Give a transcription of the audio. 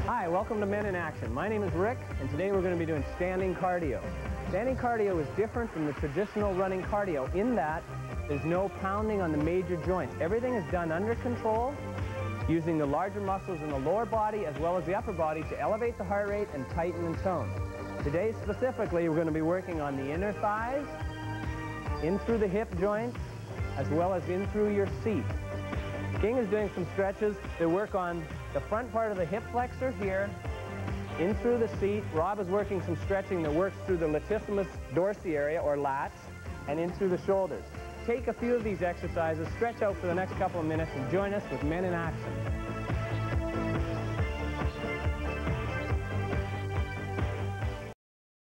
Hi, welcome to Men in Action. My name is Rick, and today we're going to be doing standing cardio. Standing cardio is different from the traditional running cardio in that there's no pounding on the major joints. Everything is done under control, using the larger muscles in the lower body as well as the upper body to elevate the heart rate and tighten and tone. Today specifically, we're going to be working on the inner thighs, in through the hip joints, as well as in through your seat. King is doing some stretches that work on the front part of the hip flexor here, in through the seat. Rob is working some stretching that works through the latissimus dorsi area, or lats, and in through the shoulders. Take a few of these exercises, stretch out for the next couple of minutes, and join us with Men in Action.